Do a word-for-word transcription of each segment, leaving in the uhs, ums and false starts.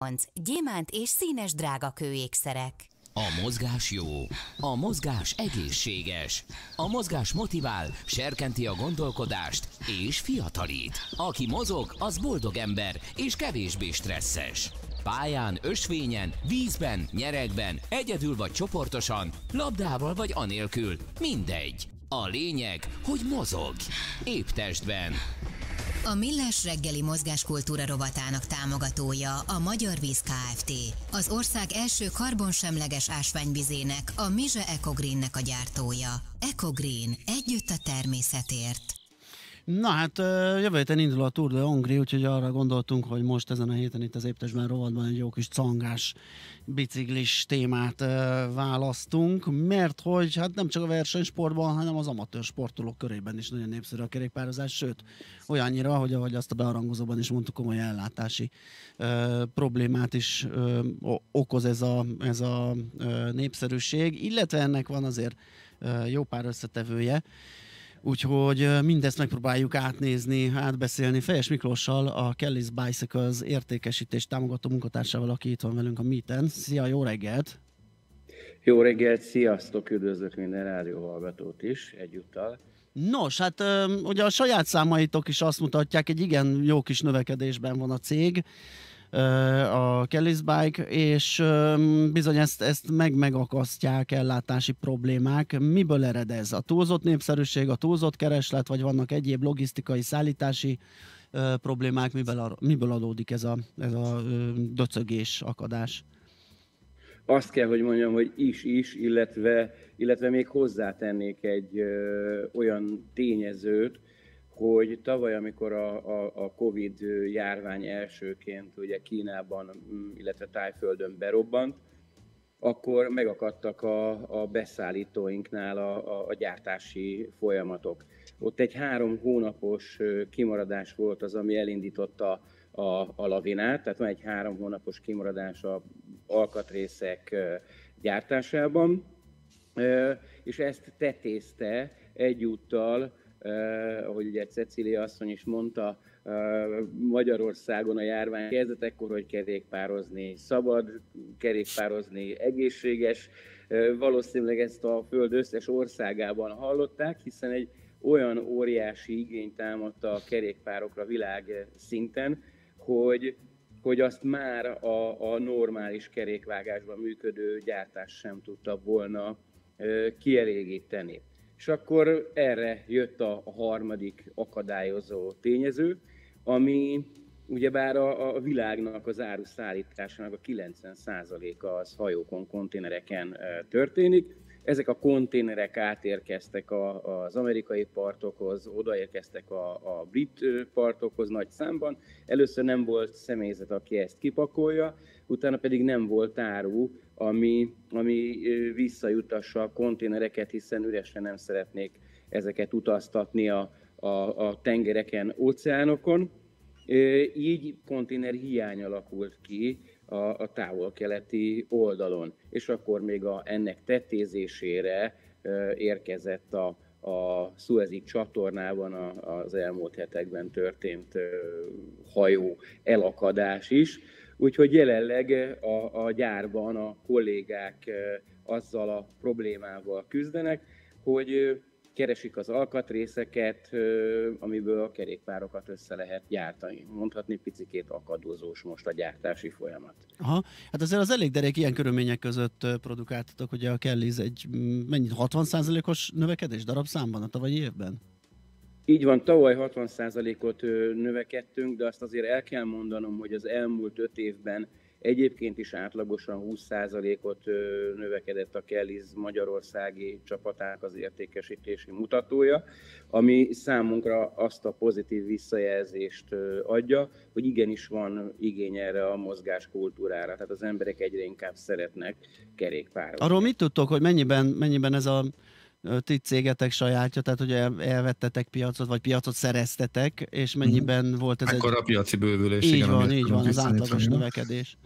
Gyémánt és színes drágakő ékszerek. A mozgás jó, a mozgás egészséges, a mozgás motivál, serkenti a gondolkodást és fiatalít. Aki mozog, az boldog ember és kevésbé stresszes. Pályán, ösvényen, vízben, nyeregben, egyedül vagy csoportosan, labdával vagy anélkül, mindegy. A lényeg, hogy mozog. Épp testben. A Millás reggeli mozgáskultúra rovatának támogatója a Magyar Víz Kft. Az ország első karbonsemleges ásványvizének, a Mize Ecogreennek a gyártója. Ecogreen. Együtt a természetért. Na hát jövő héten indul a Tour de Hongrie, úgyhogy arra gondoltunk, hogy most ezen a héten itt az Éptestben rovatban egy jó kis cangás biciklis témát választunk, mert hogy hát nem csak a versenysportban, hanem az amatőr sportolók körében is nagyon népszerű a kerékpározás, sőt olyannyira, hogy ahogy azt a beharangozóban is mondtuk, komoly ellátási ö, problémát is ö, okoz ez a, ez a ö, népszerűség, illetve ennek van azért ö, jó pár összetevője. Úgyhogy mindezt megpróbáljuk átnézni, átbeszélni Fejes Miklóssal, a Kelly's Bicycles értékesítés támogató munkatársával, aki itt van velünk a Meeten. Szia, jó reggelt! Jó reggelt, sziasztok! Üdvözlök minden rádióhallgatót is egyúttal. Nos, hát ugye a saját számaitok is azt mutatják, egy igen jó kis növekedésben van a cég, a Kelly's Bike, és bizony ezt, ezt meg-megakasztják ellátási problémák. Miből ered ez? A túlzott népszerűség, a túlzott kereslet, vagy vannak egyéb logisztikai, szállítási problémák? Miből, miből adódik ez a, ez a döcögés, akadás? Azt kell, hogy mondjam, hogy is-is, illetve, illetve még hozzátennék egy ö, olyan tényezőt, hogy tavaly, amikor a, a, a Covid járvány elsőként ugye Kínában, illetve Tájföldön berobbant, akkor megakadtak a, a beszállítóinknál a, a, a gyártási folyamatok. Ott egy három hónapos kimaradás volt az, ami elindította a, a lavinát, tehát van egy három hónapos kimaradás a alkatrészek gyártásában, és ezt tetézte egyúttal, Uh, ahogy ugye Cecília asszony is mondta, uh, Magyarországon a járvány kezdetekkor, hogy kerékpározni szabad, kerékpározni egészséges. Uh, valószínűleg ezt a Föld összes országában hallották, hiszen egy olyan óriási igény támadta a kerékpárokra világ szinten, hogy, hogy azt már a, a normális kerékvágásban működő gyártás sem tudta volna uh, kielégíteni. És akkor erre jött a harmadik akadályozó tényező, ami ugyebár a, a világnak az áruszállításának a kilencven százaléka az hajókon, konténereken történik. Ezek a konténerek átérkeztek a, az amerikai partokhoz, odaérkeztek a, a brit partokhoz nagy számban. Először nem volt személyzet, aki ezt kipakolja, utána pedig nem volt áru, ami, ami visszajutassa a konténereket, hiszen üresen nem szeretnék ezeket utaztatni a, a, a tengereken, óceánokon. Így konténer hiány alakult ki a, a távol-keleti oldalon, és akkor még a, ennek tetézésére érkezett a, a Szuezi csatornában a, az elmúlt hetekben történt hajó elakadás is. Úgyhogy jelenleg a, a gyárban a kollégák azzal a problémával küzdenek, hogy keresik az alkatrészeket, amiből a kerékpárokat össze lehet gyártani. Mondhatni picikét akadozós most a gyártási folyamat. Aha, hát azért az elég derék ilyen körülmények között produkáltatok, ugye a Kelly's egy mennyit, hatvan százalékos növekedés darabszámban a tavalyi évben? Így van, tavaly hatvan százalékot növekedtünk, de azt azért el kell mondanom, hogy az elmúlt öt évben egyébként is átlagosan húsz százalékot növekedett a Kelly's magyarországi csapatának az értékesítési mutatója, ami számunkra azt a pozitív visszajelzést adja, hogy igenis van igény erre a mozgáskultúrára, tehát az emberek egyre inkább szeretnek kerékpározni. Arról mit tudtok, hogy mennyiben, mennyiben ez a ti cégetek sajátja, tehát hogy elvettetek piacot, vagy piacot szereztetek, és mennyiben mm. volt ez Ekkor egy... a piaci bővülés. Így igen, van, így van, az átlagos növekedés.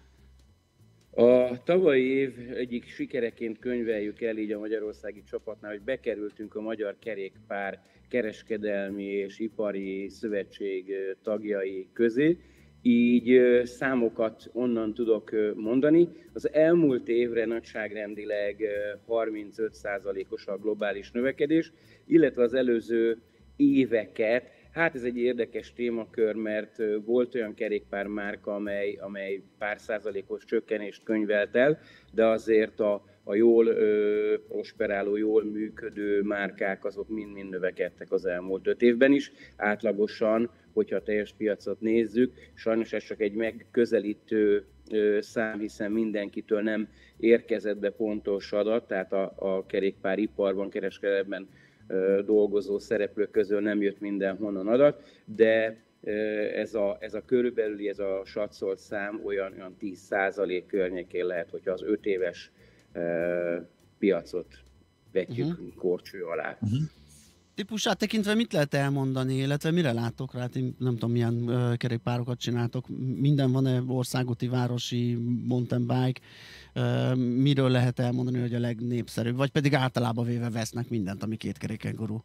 A tavalyi év egyik sikereként könyveljük el így a magyarországi csapatnál, hogy bekerültünk a Magyar Kerékpár Kereskedelmi és Ipari Szövetség tagjai közé, így számokat onnan tudok mondani. Az elmúlt évre nagyságrendileg harmincöt százalékos a globális növekedés, illetve az előző éveket, hát ez egy érdekes témakör, mert volt olyan kerékpármárka, amely, amely pár százalékos csökkenést könyvelt el, de azért a, a jól ö, prosperáló, jól működő márkák azok mind-mind növekedtek az elmúlt öt évben is. Átlagosan, hogyha a teljes piacot nézzük, sajnos ez csak egy megközelítő ö, szám, hiszen mindenkitől nem érkezett be pontos adat, tehát a, a kerékpáriparban, kereskedelemben dolgozó szereplők közül nem jött mindenhonnan adat, de ez a, ez a körülbelüli, ez a satszolt szám olyan, olyan tíz százalék környékén lehet, hogyha az öt éves uh, piacot vetjük uh-huh. korcső alá. Uh-huh. Típusát tekintve mit lehet elmondani, illetve mire látok rá? Én nem tudom, milyen uh, kerékpárokat csináltok. Minden van-e országúti, városi, mountain bike? Uh, miről lehet elmondani, hogy a legnépszerűbb? Vagy pedig általában véve vesznek mindent, ami kétkeréken gurul?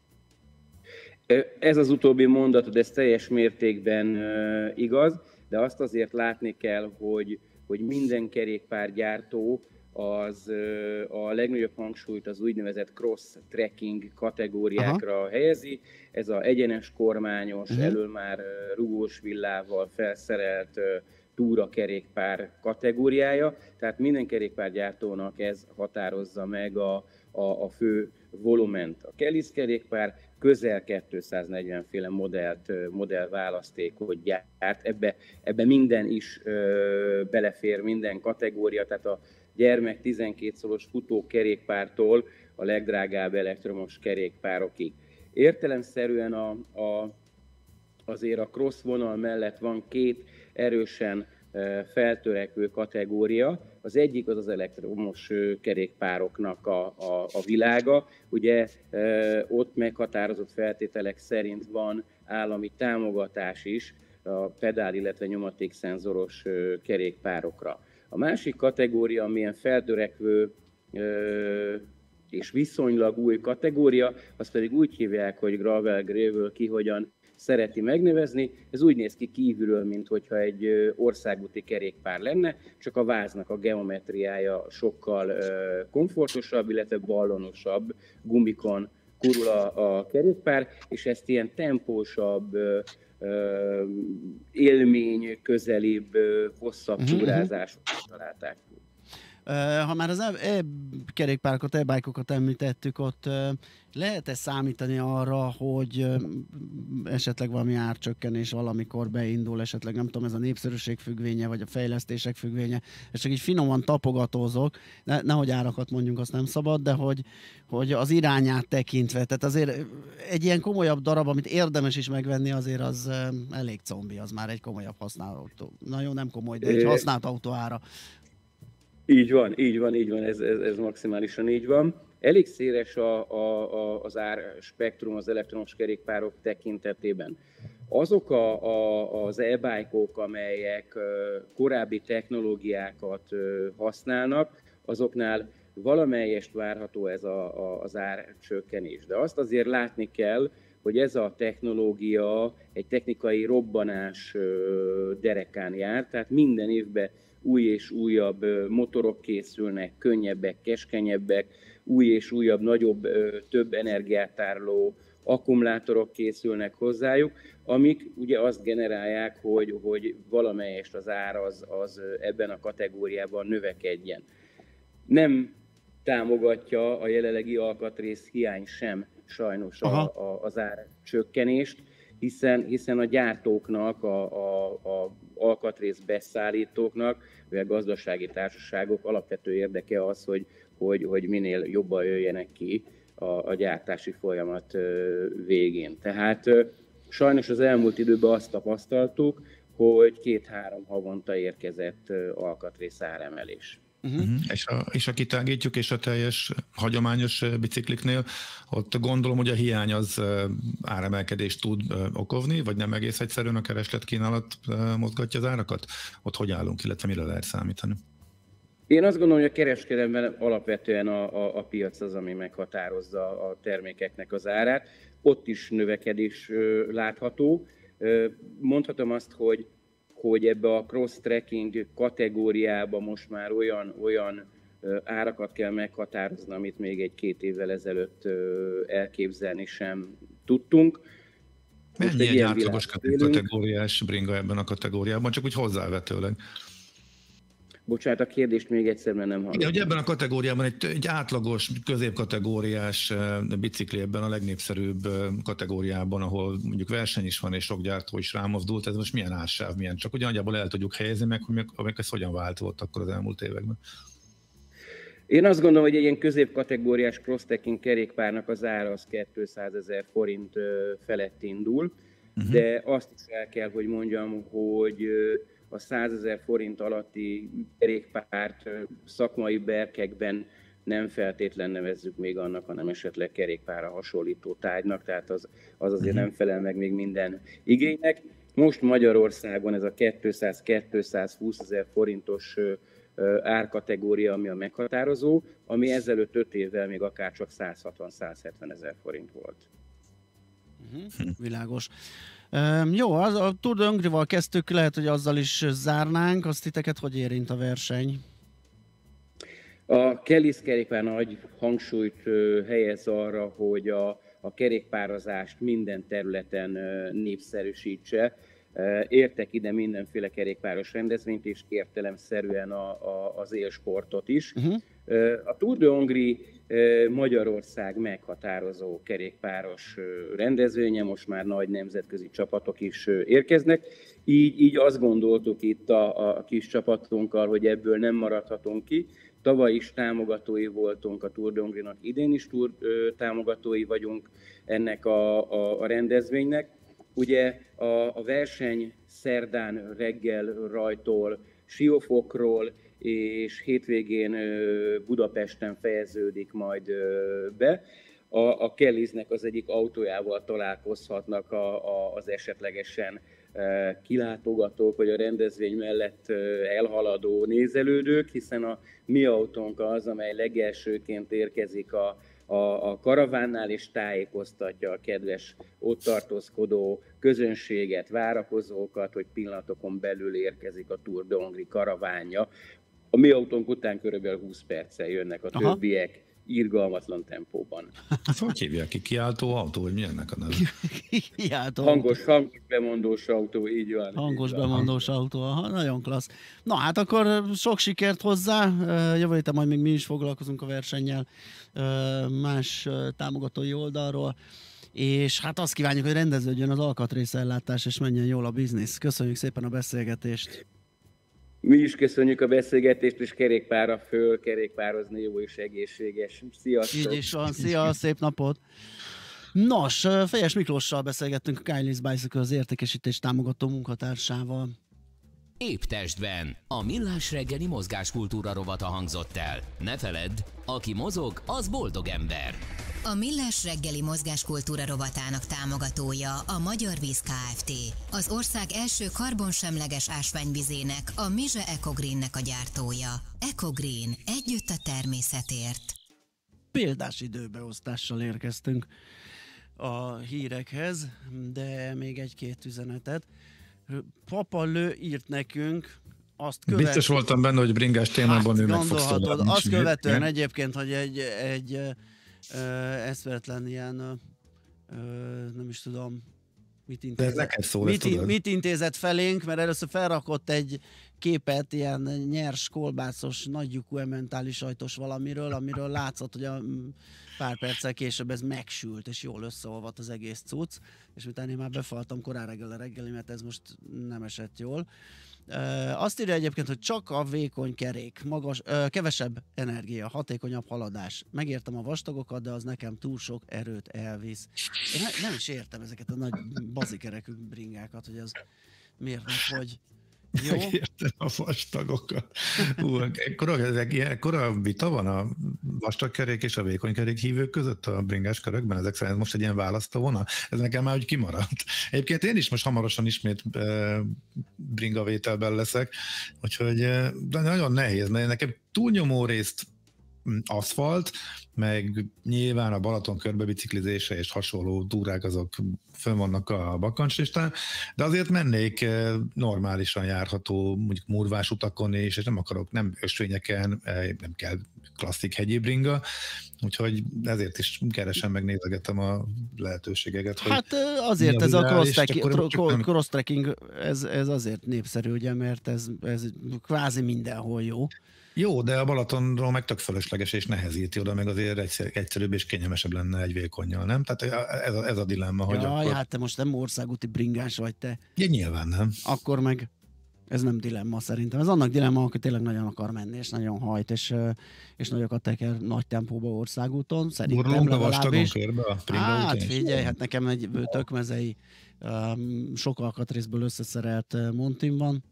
Ez az utóbbi mondatod, ez teljes mértékben uh, igaz, de azt azért látni kell, hogy, hogy minden kerékpárgyártó az a legnagyobb hangsúlyt az úgynevezett cross-trekking kategóriákra Aha. helyezi. Ez az egyenes kormányos, uh-huh. elől már rugós villával felszerelt túrakerékpár kategóriája. Tehát minden kerékpárgyártónak ez határozza meg a, a, a fő volument. A Kelis kerékpár közel kétszáznegyven féle modellt, modellválasztékot gyárt. Ebbe, ebbe minden is ö, belefér, minden kategória, tehát a gyermek tizenkét szoros futókerékpártól a legdrágább elektromos kerékpárokig. Értelemszerűen a, a, azért a cross vonal mellett van két erősen feltörekvő kategória. Az egyik az az elektromos kerékpároknak a, a, a világa. Ugye ott meghatározott feltételek szerint van állami támogatás is a pedál, illetve nyomatékszenzoros kerékpárokra. A másik kategória, amilyen feltörekvő ö, és viszonylag új kategória, azt pedig úgy hívják, hogy gravel, gravel, ki hogyan szereti megnevezni. Ez úgy néz ki kívülről, mintha egy országúti kerékpár lenne, csak a váznak a geometriája sokkal ö, komfortosabb, illetve ballonosabb, gumikon kurul a, a kerékpár, és ezt ilyen tempósabb, ö, élmény közelibb, hosszabb uh-huh. túrázásokat találták. Ha már az e-kerékpárokat, e-bike-okat említettük, ott lehet-e számítani arra, hogy esetleg valami árcsökkenés valamikor beindul, esetleg nem tudom, ez a népszerűség függvénye, vagy a fejlesztések függvénye, és csak így finoman tapogatózok, ne, nehogy árakat mondjunk, azt nem szabad, de hogy, hogy az irányát tekintve, tehát azért egy ilyen komolyabb darab, amit érdemes is megvenni, azért az elég combi, az már egy komolyabb használt autó. Na jó, nem komoly, de egy használt autó ára. Így van, így van, így van, ez, ez, ez maximálisan így van. Elég széles a, a, a, az ár spektrum az elektromos kerékpárok tekintetében. Azok a, a, az e-bike-ok, amelyek korábbi technológiákat használnak, azoknál valamelyest várható ez a, a, az árcsökkenés. De azt azért látni kell, hogy ez a technológia egy technikai robbanás derekán jár, tehát minden évben új és újabb motorok készülnek, könnyebbek, keskenyebbek, új és újabb, nagyobb, több energiát tároló akkumulátorok készülnek hozzájuk, amik ugye azt generálják, hogy, hogy valamelyest az ár az, az ebben a kategóriában növekedjen. Nem támogatja a jelenlegi alkatrész hiány sem sajnos a, a, az ár csökkenést, hiszen, hiszen a gyártóknak, a, a, a alkatrész beszállítóknak, vagy a gazdasági társaságok alapvető érdeke az, hogy, hogy, hogy minél jobban jöjjenek ki a, a gyártási folyamat végén. Tehát sajnos az elmúlt időben azt tapasztaltuk, hogy két-három havonta érkezett alkatrész áremelés. Uh-huh. Uh-huh. És, a, és ha kitágítjuk, és a teljes hagyományos bicikliknél, ott gondolom, hogy a hiány az áremelkedést tud okozni, vagy nem egész egyszerűen a kereslet-kínálat mozgatja az árakat? Ott hogy állunk, illetve mire lehet számítani? Én azt gondolom, hogy a kereskedelemben alapvetően a, a, a piac az, ami meghatározza a termékeknek az árát. Ott is növekedés látható. Mondhatom azt, hogy hogy ebbe a cross-tracking kategóriába most már olyan, olyan árakat kell meghatározni, amit még egy-két évvel ezelőtt elképzelni sem tudtunk. Most mennyi egy, egy átlagos kategóriás bringa ebben a kategóriában, csak úgy hozzávetőleg? Bocsánat, a kérdést még egyszer, mert nem hallottam. Igen, hogy ebben a kategóriában egy, egy átlagos, középkategóriás bicikli ebben a legnépszerűbb kategóriában, ahol mondjuk verseny is van és sok gyártó is rámozdult, ez most milyen ársáv, milyen? Csak ugye nagyjából el tudjuk helyezni meg, hogy meg ez hogyan változott akkor az elmúlt években. Én azt gondolom, hogy egy ilyen középkategóriás cross-tracking kerékpárnak az ára az kétszázezer forint felett indul, uh-huh. de azt is el kell, hogy mondjam, hogy a százezer forint alatti kerékpárt szakmai berkekben nem feltétlen nevezzük még annak, hanem esetleg kerékpárra hasonlító tárgynak, tehát az, az azért nem felel meg még minden igénynek. Most Magyarországon ez a kétszáz-kétszázhúsz ezer forintos árkategória, ami a meghatározó, ami ezelőtt öt évvel még akár csak száz hatvan-száz hetven ezer forint volt. Uh-huh. Világos. Um, jó, az, a Tour de Hongrie-val kezdtük, lehet, hogy azzal is zárnánk. Azt titeket hogy érint a verseny? A Kelly's kerékpár nagy hangsúlyt uh, helyez arra, hogy a, a kerékpározást minden területen uh, népszerűsítse. Uh, értek ide mindenféle kerékpáros rendezvényt, és értelemszerűen a, a, az élsportot is. Uh-huh. Uh, a Tour de Hongrie Magyarország meghatározó kerékpáros rendezvénye, most már nagy nemzetközi csapatok is érkeznek, így, így azt gondoltuk itt a, a kis csapatunkkal, hogy ebből nem maradhatunk ki. Tavaly is támogatói voltunk a Tour de Hongrie-nak, idén is tour, támogatói vagyunk ennek a, a, a rendezvénynek. Ugye a, a verseny szerdán reggel rajtól, Siófokról, és hétvégén Budapesten fejeződik majd be. A, a Kellysnek az egyik autójával találkozhatnak a, a, az esetlegesen kilátogatók, vagy a rendezvény mellett elhaladó nézelődők, hiszen a mi autónk az, amely legelsőként érkezik a, a, a karavánnál, és tájékoztatja a kedves ott tartózkodó közönséget, várakozókat, hogy pillanatokon belül érkezik a Tour de Hongrie karavánja. A mi autónk után körülbelül húsz perccel jönnek a Aha. többiek irgalmatlan tempóban. Hogy hívják ki? Kiáltó autó, vagy milyennek a neve? Kiáltó hangos, hangos bemondós autó, így van. Hangos így bemondós van. autó, aha, nagyon klassz. Na hát akkor sok sikert hozzá, jövő héten majd még mi is foglalkozunk a versennyel más támogatói oldalról, és hát azt kívánjuk, hogy rendeződjön az alkatrészellátás, és menjen jól a biznisz. Köszönjük szépen a beszélgetést! Mi is köszönjük a beszélgetést, és kerékpárra föl, kerékpározni jó és egészséges. Sziasztok! Így is van, szia, szép napot! Nos, Fejes Miklóssal beszélgettünk, a Kylie's Bicycle az értékesítés támogató munkatársával. Épp testben a Millás reggeli mozgáskultúra rovata hangzott el. Ne feledd, aki mozog, az boldog ember. A Millás reggeli mozgáskultúra rovatának támogatója a Magyar Víz Kft. Az ország első karbonsemleges ásványvizének, a Mize Ecogreennek a gyártója. Ecogreen. Együtt a természetért. Példás időbeosztással érkeztünk a hírekhez, de még egy-két üzenetet. Papa Lő írt nekünk, azt követ... Biztos voltam benne, hogy bringás témában hát, ő meg fogsz találni. Azt követően mi? Egyébként, hogy egy, egy uh, eszveretlen ilyen, uh, nem is tudom, mit intézett, szól, mit, mit intézett felénk, mert először felrakott egy képet, ilyen nyers, kolbászos, nagylyukú ementális sajtos valamiről, amiről látszott, hogy a pár perccel később ez megsült, és jól összeolvadt az egész cucc, és utána én már befaltam korán reggel a reggelimet, ez most nem esett jól. Azt írja egyébként, hogy csak a vékony kerék, magas, kevesebb energia, hatékonyabb haladás. Megértem a vastagokat, de az nekem túl sok erőt elvisz. Én nem is értem ezeket a nagy bazikerekű bringákat, hogy az miért nem, hogy jó. Megértem a vastagokat. Hú, ekkora vita van a vastagkerék és a vékonykerék hívők között a bringás körökben, ezek szerint most egy ilyen választóvonal. Ez nekem már úgy kimaradt. Egyébként én is most hamarosan ismét e, bringavételben leszek, úgyhogy de nagyon nehéz, mert nekem túlnyomó részt aszfalt, meg nyilván a Balaton körbebiciklizése és hasonló túrák azok fönn vannak a bakancslistán, de azért mennék normálisan járható, mondjuk murvás utakon is, és nem akarok, nem ösvényeken, nem kell klasszik hegyi bringa, úgyhogy ezért is keresem, megnézegetem a lehetőségeket. Hát azért ez a cross-trekking, ez, ez azért népszerű, ugye, mert ez, ez kvázi mindenhol jó. Jó, de a Balatonról meg tök fölösleges és nehezíti oda, meg azért egyszer, egyszerűbb és kényelmesebb lenne egy vékonnyal, nem? Tehát ez a, ez a dilemma, hogy Jaj, akkor... hát te most nem országúti bringás vagy te. Ja, nyilván nem. Akkor meg ez nem dilemma szerintem. Ez annak dilemma, aki tényleg nagyon akar menni, és nagyon hajt, és, és nagyokat teker nagy tempóba országúton. Szerintem legalábbis. Körbe a hát figyelj, hát nekem egy tökmezei um, sok alkatrészből összeszerelt Montim van,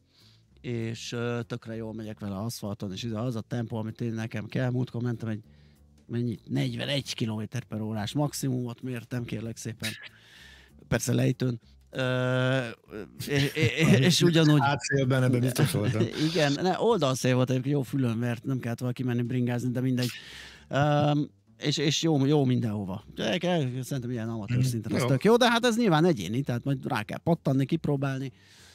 és uh, tökre jól megyek vele aszfalton, és az a tempó, amit én nekem kell. Múltkor mentem egy mennyit, negyvenegy kilométer per órás maximumot mértem, kérlek szépen. Persze lejtőn. Uh, és, és ugyanúgy... Átszélben ebben biztos voltam. Igen, ne, oldalszél volt, egy jó fülön, mert nem kellett valaki menni bringázni, de mindegy. Um, és, és jó, jó mindenhova. Szerintem ilyen amatőr szinten az tök jó, de hát ez nyilván egyéni, tehát majd rá kell pattanni, kipróbálni.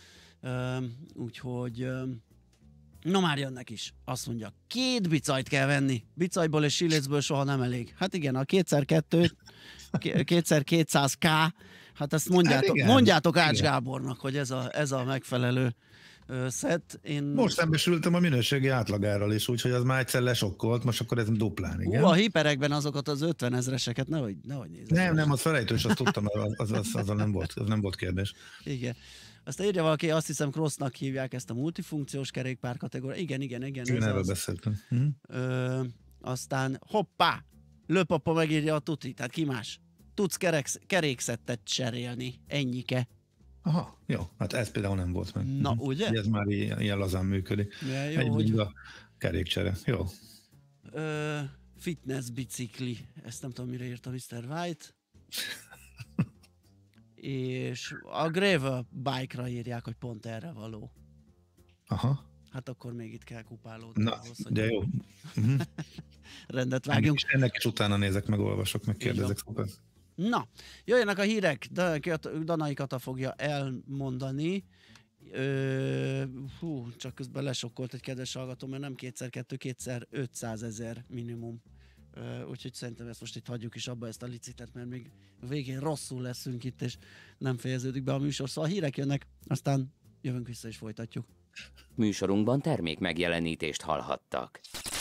Um, úgyhogy um, no már jönnek is. Azt mondja, két bicajt kell venni. Bicajból és silécből soha nem elég. Hát igen, a kétszer kettő, kétszer kétszáz ká, hát ezt mondjátok, hát igen, mondjátok Ács igen. Gábornak, hogy ez a, ez a megfelelő uh, szett. Én... Most szembesültem a minőségi átlagárral is, úgyhogy az már egyszer lesokkolt, most akkor ez duplán, igen. Ú, a hiperekben azokat az ötven ezreseket nehogy, nehogy nézzük. Nem, nem, az felejtős, azt tudtam, az, az, az, az, nem volt, az nem volt kérdés. Igen. Azt írja valaki, azt hiszem crossnak hívják ezt a multifunkciós kerékpár kategóriát. Igen, igen, igen. Én erről beszéltem. Uh-huh. Ö, aztán hoppá, Lőpapa megírja a tuti, tehát ki más? Tudsz kerek, kerékszettet cserélni, ennyike. Aha, jó, hát ez például nem volt meg. Na, uh-huh. Ugye? Ez már ilyen, ilyen lazán működik. Ja, jó, egy hogy... a kerékcsere, jó. Ö, fitness bicikli, ezt nem tudom, mire írta miszter White. És a gravel bike-ra írják, hogy pont erre való. Aha. Hát akkor még itt kell kupálódni. Na, ahhoz, de jó. Uh-huh. Rendet vágjunk. Ennek is, ennek is utána nézek, meg olvasok, meg kérdezek szépen. Na, jöjjenek a hírek. Danai Kata fogja elmondani. Ö, hú, csak közben lesokkolt egy kedves hallgató, mert nem kétszer kettő, kétszer ötszázezer minimum. Uh, úgyhogy szerintem ezt most itt hagyjuk is abba, ezt a licitet, mert még végén rosszul leszünk itt, és nem fejeződik be a műsor. Szóval a hírek jönnek, aztán jövünk vissza és folytatjuk. Műsorunkban termék megjelenítést hallhattak.